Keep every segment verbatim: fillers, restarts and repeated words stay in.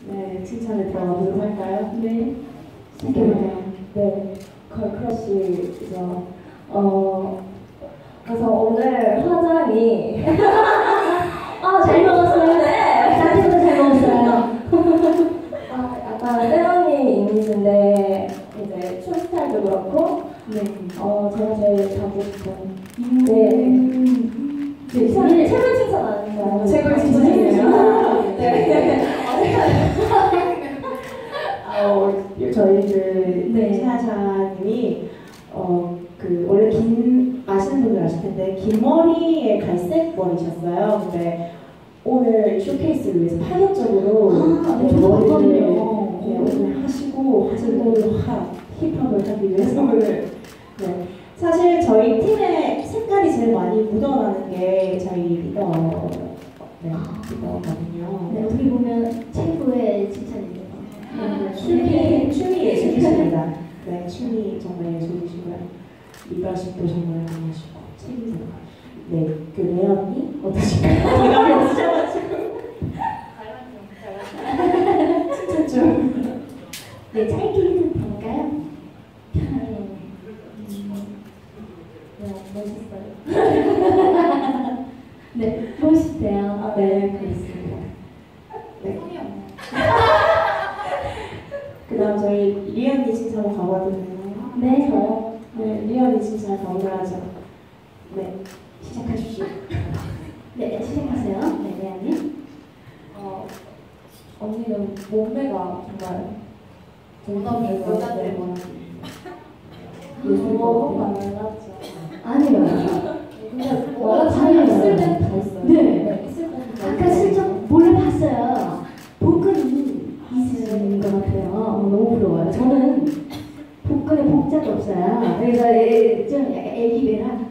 네, 칭찬을 들어보도록 할까요? 네. 시작해볼까요? 네, 걸크러쉬죠. 어, 그래서 오늘 화장이 아, 잘 먹었어요. 네. 자체부터 잘 먹었어요. 아, 약간 세라미 이미지인데 이제 춤 스타일도 그렇고 네. 어, 제가 제일 가고 싶은 음. 네. 네. 네. 최고 칭찬 아닌가요? 최고의 칭찬이에요. 네. 어, 저희 그 네. 샤샤님이 어, 그 원래 긴 아시는 분들 아실 텐데 긴 머리에 갈색 머리셨어요. 근데 오늘 쇼케이스를 위해서 파격적으로 아, 네, 네, 저도 머리를 봤거든요. 네, 오늘 하시고 화장도 하 힙합을 하기 위해서 오늘 네. 사실 저희 팀의 색깔이 제일 많이 묻어나는 게 저희 리더 네, 리더거든요. 네, 어떻게 보면 최고의 칭찬입니다. 네, 춤이 춤이 예술이십니다. 네, 춤이 정말 예술이시고요. 리더십도 정말 강하시고 책임도. 네, 그 레언이 어떠신가요? 미남이 없으셔가지고. 칭찬 좀. 네, 짧게 해도 될까요? 네. 네, 멋있어요. 네, 멋있대요. 아, 네, 그렇습니다. 네. 그 다음 저희 리언니 칭찬 한번 가봐도 되나요? 네. 저요? 네, 리언니 칭찬 가보야죠. 네, 시작하십시오. 네, 시작하세요. 네, 레아님. 어, 언니는 몸매가 정말 워낙에 여자들이 너무 많았죠. 아니요. 근데 워낙 잘 잘해요. 있을 때는 다 있어요. 네. 있을 때는 다 아까 있어요. 슬쩍 몰래 봤어요. 복근이 있으신 것 같아요. 어, 너무 부러워요. 저는 복근에 복자가 없어요. 그래서 애- 좀 약간 애기배라.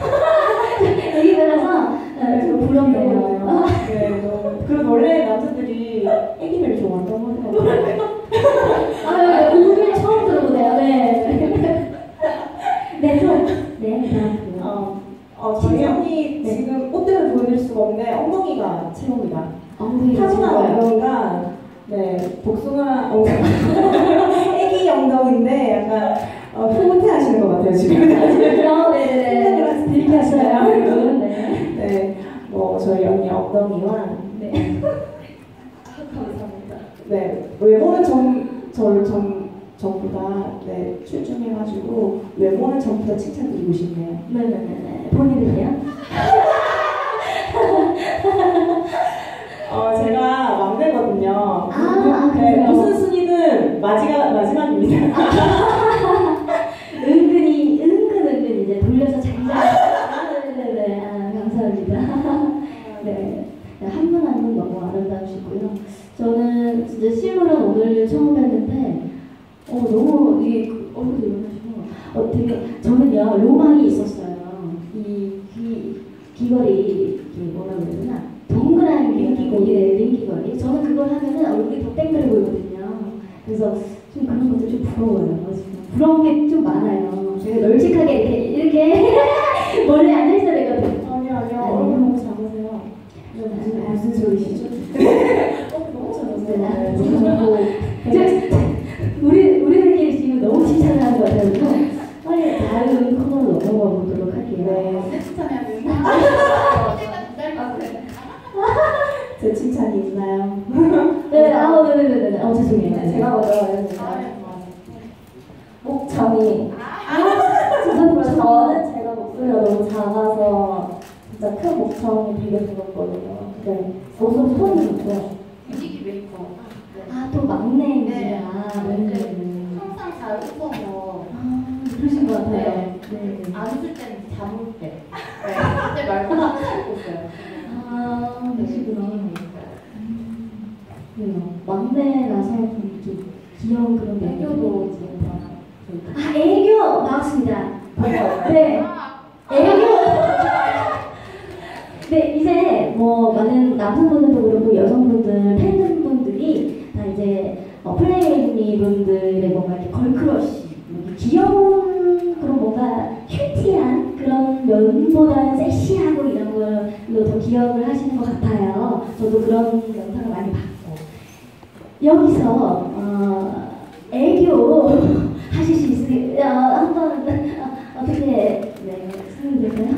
애기배라서 어, 좀 부럽네요. 네, 너무. 그리고 원래 남자들이 애기를 좋아한다고 하더라고요. 아, 오늘 처음 들어보네요. 네. 네, 좀. 네, 다음. 어, 어, 저희 언니 네. 지금 옷 때문에 보여드릴 수가 없는데 엉덩이가 최고입니다. 엉덩이 타고난 최고예요. 엉덩이가 네 복숭아 엉덩이 애기 엉덩이인데 약간 어, 흐뭇해하시는 것 같아요 지금. 어, 네네네. 들켰어요. 여러분. 네. 네, 뭐 저희 언니 엉덩이와 네. 감사합니다. 네 외모는 전 저를 전 전부 다 네, 출중해가지고 외모는 전부 다 칭찬드리고 싶네요. 네네네. 본인은요? 어 제가 막내거든요. 아, 네, 그래요? 무슨 순위는 마지막 마지막입니다. 은근히 은근 은근 이제 돌려서 장장. 아, 네네네. 아, 감사합니다. 네. 한 분 한 분 너무 아름다우시고요. 저는 진짜 실물은 오늘 처음 뵀는데 어 너무 이 얼굴도 일어나시고 어 되게 저는요 로망이 있었어요. 이 귀 귀걸이 이게 뭐라 그러나 동그란 링귀걸이, 네, 링귀걸이. 저는 그걸 하면은 얼굴이 더 땡그래 보이거든요. 그래서 좀 그런 것도 좀 부러워요. 지금 부러운 게 좀 많아요. 제가 널찍하게 이렇게 이렇게 멀리 앉아 있어야 되거든요. 아니요 아니요 얼굴 너무 작으세요. 무슨 무슨 소리시죠? 어 너무 작으세요. 너무 좋고 우리 우리들끼리 지금 너무 칭찬을 하는 것 같아요. 그래서 빨리 다음 코너로 넘어가 보도록 할게요. 네. 제 칭찬이 있나요? 네, 아, 네네네. 어, 죄송해요. 네, 제가 먼저 말해드릴까요? 목청이 저는 제가 목소리가 너무 작아서 진짜 큰 목청이 되게 들었거든요. 네, 목소리 톤이 좋고요. 뮤직이 메이커. 아, 또 막내인지라. 네. 네. 네. 항상 잘 웃어서 아, 그러신 것 같아요. 네. 네. 안 웃을 때는 잠 올 때. 네. 그때 말고 항상 웃고 있어요. 아, 그러시구나. 그래요. 막내라서 좀 이렇게 귀여운 그런 애교도 매력도 지금 다. 아, 애교 나왔습니다. 네. 애교. 네, 이제 뭐 많은 남성분들도 그렇고 여성분들, 팬분들이 다 이제 어, 플레이니 분들의 뭔가 이렇게 걸크러쉬, 뭐 귀여운 그런 뭔가 큐티한 그런 면보다는 섹시하고 이런 걸로 더 기억을 하시는 것 같아요. 저도 그런 영상을 많이 봤고. 여기서 어, 애교 하실 수 있으세요? 어, 한번 어, 어떻게 네, 설명드릴까요?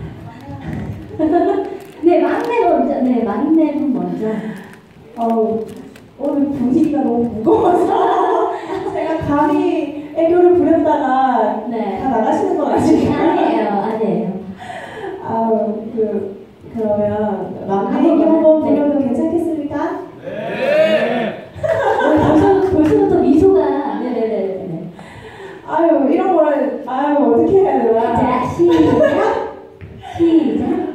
네, 막내 먼저. 네, 막내분 먼저. 어우, 오늘 분위기가 너무 무거워서 제가 감히 애교를 부렸다가 네. 다 나가시는 건 아니에요? 아니에요, 아니에요. 아우, 그, 그러면 막내 애교 한번 부려도 괜찮겠습니까? 네. 어, 벌써, 벌써부터 미소가. 네네네. 아유, 이런 거를, 아유, 어떻게 해야 되나. 자, 시작. 시작.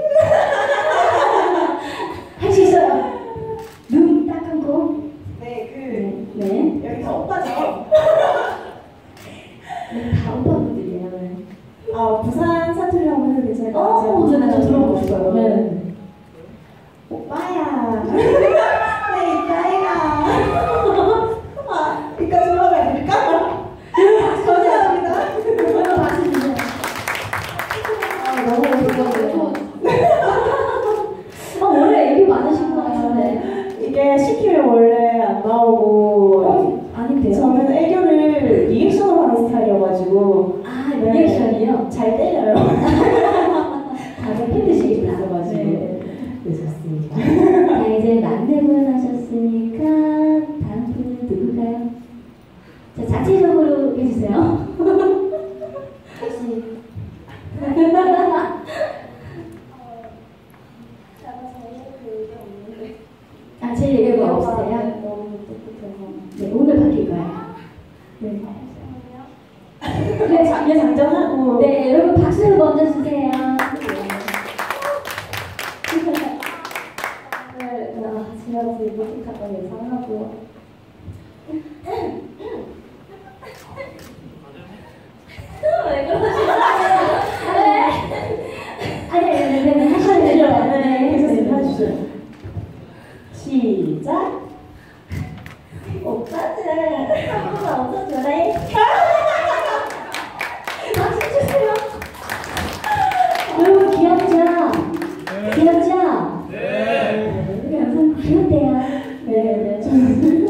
할 수 있어요. 눈 딱 감고. 네, 그, 네. 여기 다 오빠죠? 네, 다 오빠분들이에요. 네. 아, 부산 사투리 한번 해도 괜찮을까요? 어, 제가 네, 저 부산 들어보고 사투리 싶어요. 네. 네. 오빠야. 네, 이빠이가. 아, 이까지 하면 안 될까? 감사합니다. 오늘 박수 주세요. 아, 너무 어려워. 어, 원래 애교 많으신 것 같은데. 이게 시키면 원래 안 나오고. 어, 아닌데요? 저는 애교를 리액션으로 하는 스타일이어가지고. 아, 네. 리액션이요? 잘 때려요. 다들 팬드시겠다. 있어가지고. 네. 네, 좋습니다. 자, 이제 막내분 하셨으니까 다음 분은 누굴까요? 자, 자체적으로 해주세요. 혹시 아, 제 얘기가 없으세요? 네, 오늘 바뀔 거예요. 네. 네, 장례 장전하고. 네, 여러분 박수를 먼저 주세요. 네, 아, 제가 지금 못했다고 예상하고. 왜 그러시나요? 아니, 아니, 아니, 아니, 하시면 돼요. 네, 괜찮습니다. 해주세요. 시작. 오빠들, 한 번만 웃어줘래. 박수 주세요. 여러분, 귀엽죠? 귀엽죠? 네. 여러분, 귀엽대요. 네, 네.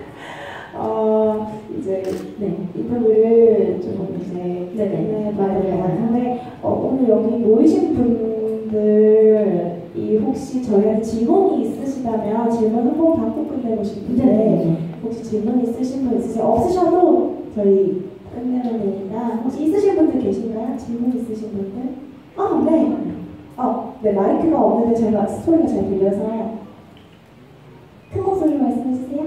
어, 이제, 네. 이분들을 조금 이제, 네네. 네, 말을 하는데, 어, 오늘 여기 모이신 분들이 혹시 저희한테 질문이 있으시다면 질문 한번 받고 끝내고 싶은데, 네. 혹시 질문 있으신 분 있으세요? 없으셔도 저희 끝내면 되니까, 혹시 있으신 분들 계신가요? 질문 있으신 분들? 아, 네. 어, 네, 마이크가 없는데 제가 소리가 잘 들려서 큰 목소리로 말씀해 주세요.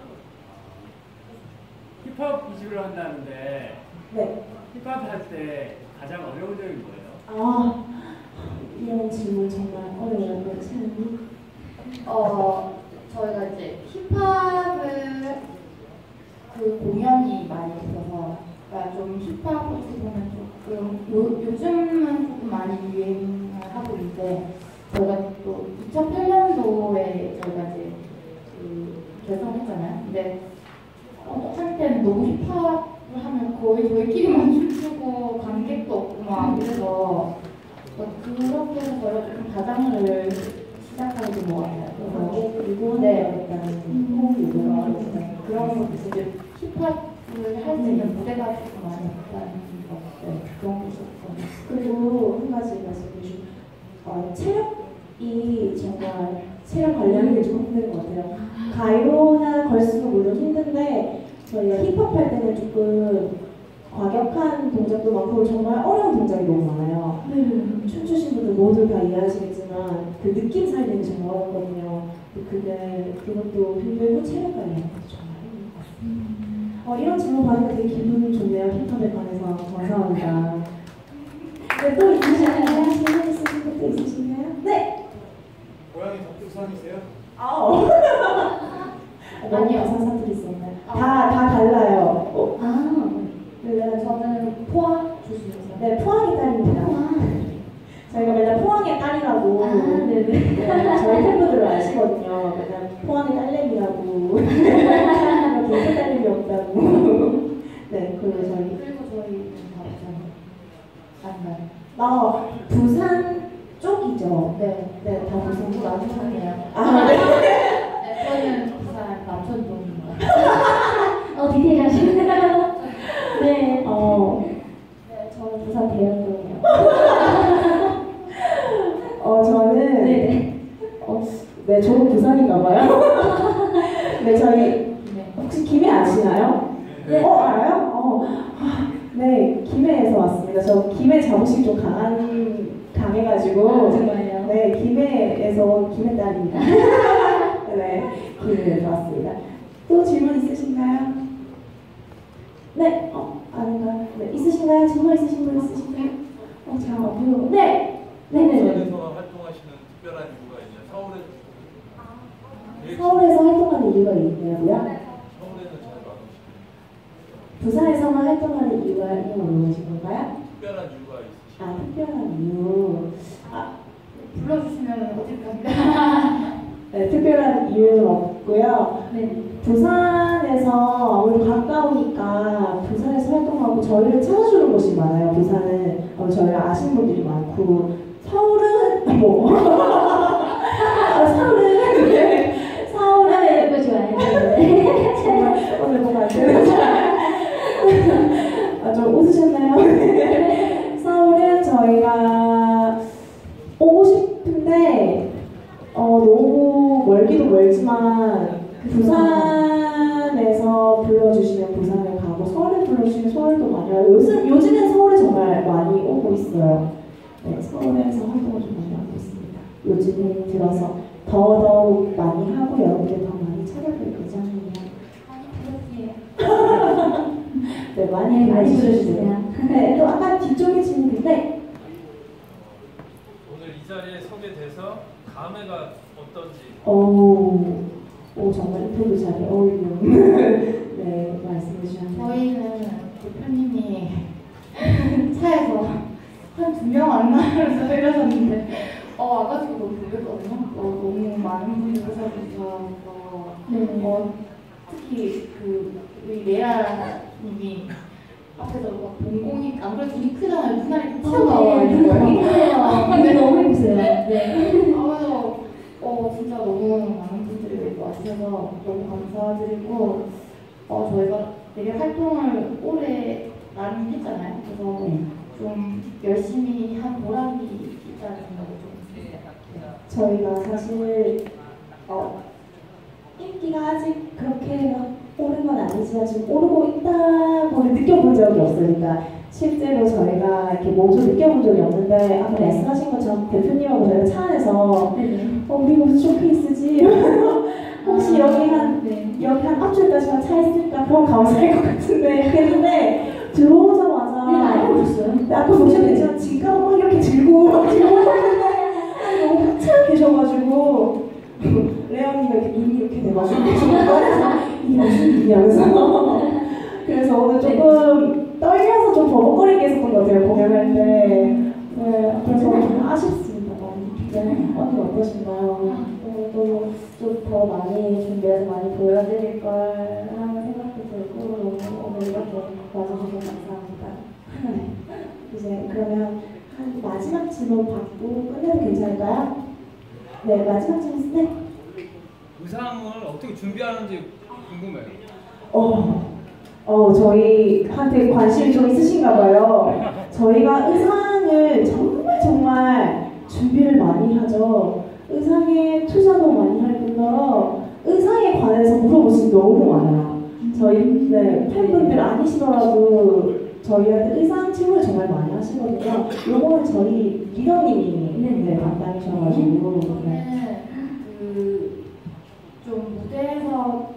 힙합 이주를 한다는데 네. 힙합 할 때 가장 어려운 점이 뭐예요? 아, 이런 질문 정말 어려워요. 채연이. 어, 저희가 이제 힙합을 그 공연이 많이 있어서 그러니까 좀 힙합 어떻게 보면 조금 요, 요즘은 조금 많이 유행을 하고 있는데 저희가 또 이천팔 년도에 저희가 이제 그 결성했잖아요. 근데 어, 한때는 너무 힙합을 하면 거의 저희끼리만 춤추고 관객도 없고 막 이래서 어, 그렇게 해서 저희가 조금 가장을 시작하게 된 것 같아요. 그래서 그리고 네. 일단은 호흡이 들어가지고 그런 것도 이제 힙합을 할 수 있는 무대가 조금 많이 없다는 것 같아요. 그런 게 있었거든요. 그리고 한 가지 말씀해 주신 어, 체력이 정말 체력 관리하는 게 좀 힘든 것 같아요. 가요나 걸스는 물론 힘든데 저희가 힙합 할 때는 조금 과격한 동작도 많고 정말 어려운 동작이 너무 많아요. 춤추신 분들 모두 다 이해하시겠지만 그 느낌 살리는 게 정말 어렵거든요. 그게 그것도 힘들고 체력 관리하는 것도 정말 힘든 것 같습니다. 어, 이런 질문 받으니까 되게 기분이 좋네요. 힙합에 관해서 감사합니다. 네, 또 있으신가요? 질문 있으신 분도 있으신가요? 네. 고향이 덕두산이세요? 아우. 아니요. 부산 사투리 있었나요? 아. 다, 다 달라요. 어, 아, 네, 저는 포항 출신이세요. 네, 포항의 딸입니다. 와. 저희가 맨날 포항의 딸이라고. 아, 네네. 네, 저희 팬분들 아시거든요. 맨날 포항의 딸내미라고. 이렇게 딸내미 없다고. 네, 그리고 저희. 그리고 저희는 다 부산 안가요. 나 부산 쪽이죠. 네. 네, 다 부산 전부 쪽. 남산이에요. 아, 네. 네, 저는 부산 남산. 마천동입니다. 어, 디테일하시네요. 네. 어, 네, 저는 부산 대연동이요. 어 저는 네네. 어, 네, 저도 부산인가 봐요. 네, 저희 네. 혹시 김해 아시나요? 네. 어, 알아요? 어, 아, 네, 김해에서 왔습니다. 저 김해 자부심 좀 강한, 강해가지고. 아, 정말요? 네, 김해에서 온 김해 딸입니다. 네, 김해에서 왔습니다. 또 질문 있으신가요? 네, 어, 아닌가요? 네, 있으신가요? 질문 있으신 분 있으신가요? 어, 잘 안 보여. 네, 네네네. 부산에서 활동하시는 특별한 이유가 있나요? 서울에 네, 서울에서 활동하는 이유가 있냐고요? 서울에는 잘 많으시고 부산에서만 활동하는 이유가 있냐고 물으신 건가요? 특별한 이유가 있으시죠? 아, 특별한 이유. 아, 불러주시면 어딜 갑니다. 네, 특별한 이유는 없고요. 네. 부산에서 아무래도 가까우니까 부산에서 활동하고 저희를 찾아주는 곳이 많아요. 부산은 어, 저희를 아시는 분들이 많고 서울은 뭐 아, 서울은 네. 서울은 이거 좋아해요. 정말 오늘 뭐가 안 되는 아, 좀 웃으셨나요? 서울은 저희가 오고 싶은데 어, 너무 멀기도 멀지만 부산에서 불러주시면 부산에 가고 서울에 불러주시면 서울도 많이 와요. 요즘, 요즘엔 서울에 정말 많이 오고 있어요. 네, 서울에서 활동을 좀 많이 하고 있습니다. 요즘에 들어서 더더욱 많이 하고 여러분들 더 많이 찾아뵐 예정이에요. 많이 불러주세요. 네, 많이 네, 많이 불러주세요. 불러주세요. 네, 또 아까 뒤쪽에 질문인데 오늘 이 자리에 서게 돼서 감회가 어떤지 오, 오 정말 인터뷰 자리에 어울리는 네, 말씀해 주셨네요. 저희는 대표님이 차에서 한 두 명 안 나와서 이러셨는데 어, 와가지고 너무 놀랬거든요. 어, 너무 많은 분이 오셔주셔서 네. 어, 특히 그 우리 레아님이 앞에서 막 봉공이 아무래도 눈이 크잖아요. 눈알이 튀어나와 있는 거예요. 근데 너무 예쁘세요. 네. 그래서 어, 진짜 너무 많은 분들이 와주셔서 너무 감사드리고 어, 저희가 되게 활동을 오래 나름 했잖아요. 그래서 네. 좀 열심히 한 보람이 있다는 생각이 좀 듭니다. 저희가 사실 어, 인기가 아직 그렇게 막 오른 건 아니지만 지금 오르고 있다고는 느껴본 적이 없으니까 실제로 저희가 이렇게 몸소 느껴본 적이 없는데 아까 말씀하신 것처럼 대표님하고 저희가 차 안에서 네네. 어, 우리 무슨 쇼케이스지? 혹시 여기 한 네. 여기 한 앞줄까지만 차 있을까? 그럼 감사할 것 같은데 했는데 들어오자마자 네, 많이 오셨어요. 네, 아까 보셨겠지만 지갑 막 이렇게 들고 막 들고 오셨는데 너무 한참 계셔가지고 레아님이 이렇게 눈이 이렇게 돼가지고 그래서 이게 무슨 일이냐면서 그래서 오늘 조금 떨려서 좀 버벅거리게 했었던 것 같아요 공연할 때. 네, 그래서 좀 아쉽습니다 많이. 네, 언니 어떠신가요? 좀 더 많이 준비해서 많이 보여드릴 걸 하는 생각도 들고 너무 오늘 이렇게 와주셔서 감사합니다. 네. 이제 그러면 한 마지막 질문 받고 끝내도 괜찮을까요? 네, 마지막 질문 네. 의상을 어떻게 준비하는지 궁금해요. 어, 어, 저희한테 관심이 좀 있으신가 봐요. 저희가 의상을 정말 정말 준비를 많이 하죠. 의상에 투자도 많이 할 뿐더러 의상에 관해서 물어보시는 너무 많아요. 저희 네, 팬분들 아니시더라도 저희한테 의상 질문을 정말 많이 하시거든요. 요거는 저희 리더님이 네, 네, 담당이셔가지고 네. 저는 그좀 무대에서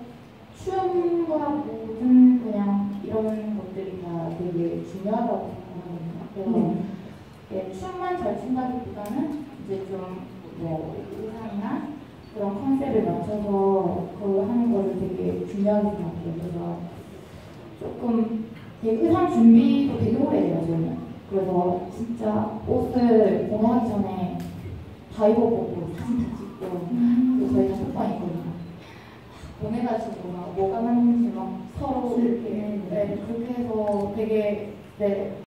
춤과 모든 그냥 이런 것들이 다 되게 중요하다고 생각하거든요. 그래서 네. 예, 춤만 잘 춘다기보다는 이제 좀 뭐 의상이나 그런 컨셉을 맞춰서 그걸 하는 것을 되게 중요하게 생각해요. 그래서 조금 되게 의상 준비도 되게 오래 해요, 저는. 그래서 진짜 옷을 공연하기 전에 다 입어보고 사진 다 찍고 그리고 저희 단톡방 있거든요. 보내가지고 막 뭐가 맞는지 막 서로 이렇게 네, 그렇게 해서 되게 네,